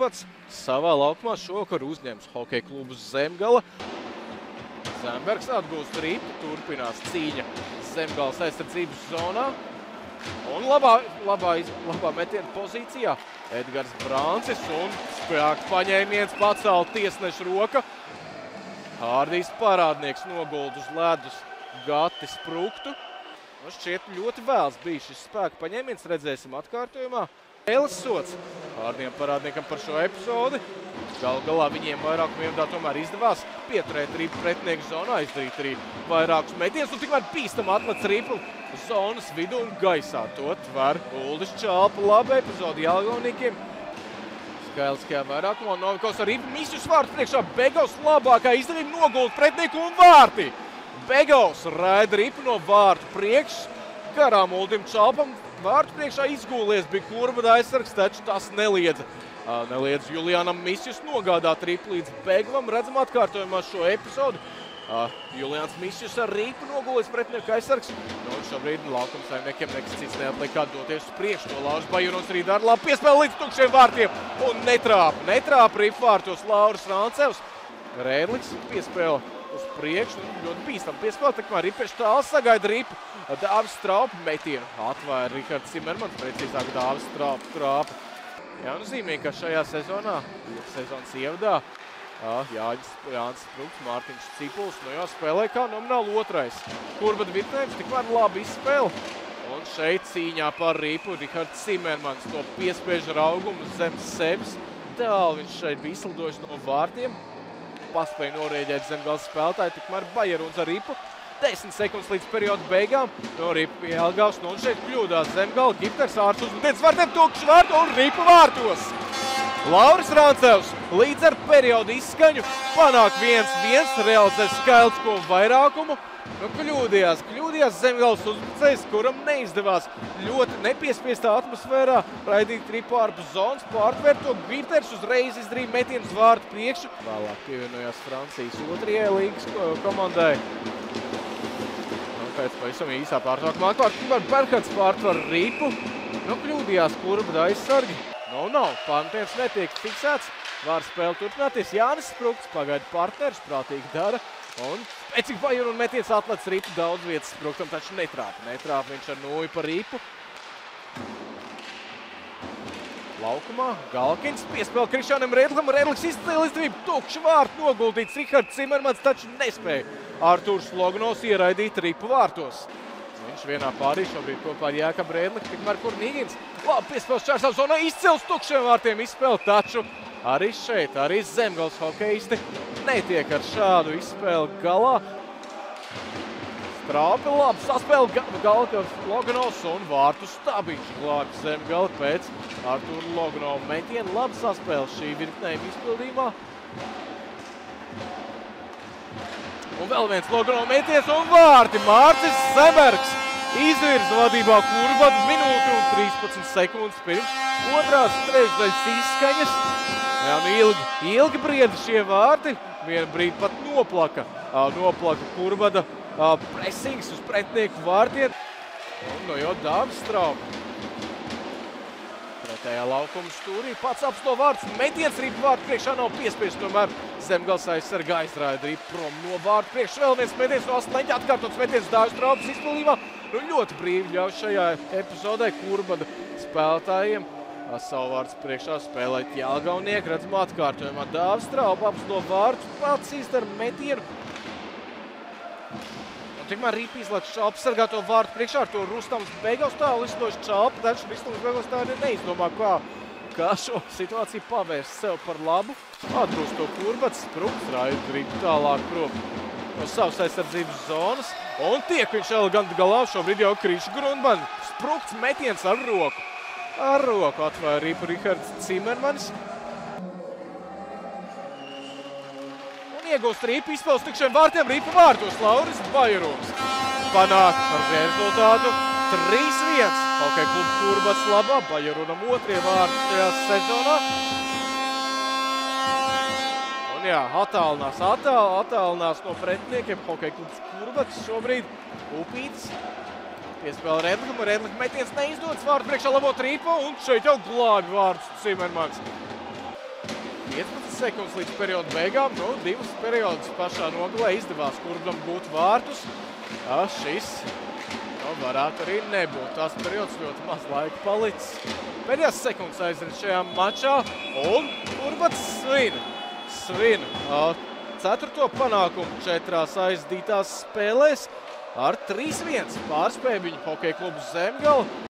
Kurbats savā laukumā šovakar uzņems hokeja klubu Zemgala. Zembergs atgūst ripu, turpinās cīņa Zemgalas aizsardzības zonā. Un labā metiena pozīcijā Edgars Brāncis un spēku paņēmiens pacēla tiesneša roka. Hārdijs parādnieks noguld uz ledus Gati Spruktu. Šķiet ļoti vēls bija šis spēku paņēmiens, redzēsim atkārtojumā. Spēles sods Hārdijam parādniekam par šo epizodi. Galā viņiem vairāku viendā tomēr izdevās pieturēt ripu pretinieku zonā, izdarīt arī vairākus metienus, un tikmēr bīstam atlec ripu zonas vidu un gaisā. To tver Uldis Čalpa. Laba epizodi Jelgavniekiem. Skailiskajā vairākumā Novikovs ar ripu Misjus vārtu priekšā. Begovs labākā izdevība nogulda pretinieku un vārti. Begovs raida ripu no vārtu priekš. Garām Uldim Čalpam vārtu priekšā izgūlies bija Kurbada aizsargs, taču tas neliedza Julianam Misjus nogādāt ripu līdz Begovam. Redzam atkārtojumā šo epizodu. Julians Misjus ar ripu nogūlies pretinieku aizsargs. Un šobrīd laukuma saimniekiem nekas cits neatliek kā doties uz priekšu. To Lauris Bajurons arī dara labi piespēle līdz tukšiem vārtiem. Un netrāpa ripu vārtos Lauris Rancevs. Rēdliks piespēle uz priekšu. Ļoti bīstam piespēle. Tikmēr ripieši tāls sagaida ripu. Dāvis Straupa metienu atvēra Rihards Cimermans, precīzāk Dāvis Straupa. Jānozīmē, ka šajā sezonā, sezonas ievadā, Jānis Sprukts, Mārtiņš Cipuls, spēlē kā nomināli otrais. Kurbada Vitnēms tikmēr labi izspēle. Un šeit cīņā par ripu Rihards Cimermans to piespiež raugumu zem sevis. Tālu viņš šeit bija izslidojis no vārtiem. Paspēja norēģēt Zemgales spēlētāji, tikmēr Bajeruns ar ripu. 10 sekundes līdz periodu beigām. No ripa pie Jelgavas, un šeit kļūdās Zemgala. Gipters ārsts uzmetiens vārtiem, tukšs vārtu un ripa vārtos. Lauris Rancevs līdz ar periodu izskaņu panāk 1-1, realizē skailisko vairākumu. Kļūdījās Zemgales uzbrucējs, kuram neizdevās ļoti nepiespiestā atmosfērā raidīt ripu ārpus zonas, pārtvērt to. Gipters uzreiz izdarīja metienu uz vārtu priekšu. Vēlāk pievienojās Francijas otrajai līgas komandai. Pēc pavisam īsā pārtraukumā atklāt Berhards pārtver ripu. Kļūdījās Kurbada aizsargi. Nav. Pārmetiens netiek fiksēts. Var spēle turpināties. Jānis Sprukts pagaida partners, prātīgi dara. Un pēc Bajuruna metiens atlec ripu daudz vietas Spruktam, taču netrāpa. Viņš ar nūju par ripu. Laukumā Galkins piespēle Krišānam Rēdlikam. Rēdliks izcēla izdevību. Tukši vārtu noguldīts Rihards Cimermans, taču nespēja Artūrs Loganovs ieraidīt ripu vārtos. Viņš vienā pārī šobrīd kopā ar Jēkabu Rēdliku, tikmēr Kurnīgins. Labi piespēles čārsā zonā izcels tukšiem vārtiem izspēle, taču arī šeit, arī Zemgales hokeisti netiek ar šādu izspēli galā. Straupi labi saspēle Galkins Loganovs un vārtu Stabiņš glābj Zemgali pēc Artūra Loganova metiena. Labi saspēle šī virknējuma izpildījumā. Un vēl viens Loganova metiens un vārti. Mārcis Zembergs izvirza vadībā Kurbadu minūti un 13 sekundes pirms otrās trešdaļas izskaņas. Ilgi brieda šie vārti. Vienu brīdi pat noplaka Kurbada presings uz pretinieku vārtiem. Un Dāvis Straupa. Pretējā laukuma stūrī pats apsto vārds. Metiens ripu vārtu priekšā nav piespiests, tomēr Zemgales aizsarga aizraida ripu prom no vārtu priekš. Vēl viens metiens no 8 leņķa, atkārtots metiens Dāvis Straupas izpildījumā. Ļoti brīvi ļauj šajā epizodē Kurbada spēlētājiem savu vārds priekšā spēlēt Jelgavnieki. Redzam atkārtojumā Dāvis Straupa apsto vārtu, pats izdara metienu. Tikmēr ripu izlaiž Čalpa sargāto vārtu priekšā, ar to Rustams Begovs tālu izslidojis Čalpa, taču Rustams Begovs tā neizdomā, kā šo situāciju pavērst sev par labu. Atgrūst to Kurbats, Sprukts raida ripu tālāk prom no savas aizsardzības zonas. Un tiek viņš eleganti galā, šobrīd jau Kriša Grundman. Sprukts metiens ar roku. Ar roku atvēra ripu Rihards Cimermanis. Iegūst ripu, izspēles tukšiem vārtiem, ripu vārtos Lauris Bajurons. Panāk ar rezultātu 3-1. Hokeja klubs Kurbats labā, Bajurunam otrie vārti šajā sezonā. Un attālinās no pretiniekiem Hokeja klubs Kurbats šobrīd. Upītis piespēle Rēdlikam, Rēdlika metiens neizdodas vārtu priekšā labot ripu, un šeit jau glābi vārds Cimermans. 15 sekundes līdz perioda beigām. Nu, 2 periodus pašā nogalē izdevās Kurbam gūt vārtus. Šis varētu arī nebūt. Tās periods ļoti maz laika palicis. Pēdējās sekundes aizrit šajā mačā. Un Kurbats svin 4. panākumu 4 aizdītās spēlēs ar 3-1 pārspēja viņu Hokeja klubu Zemgala.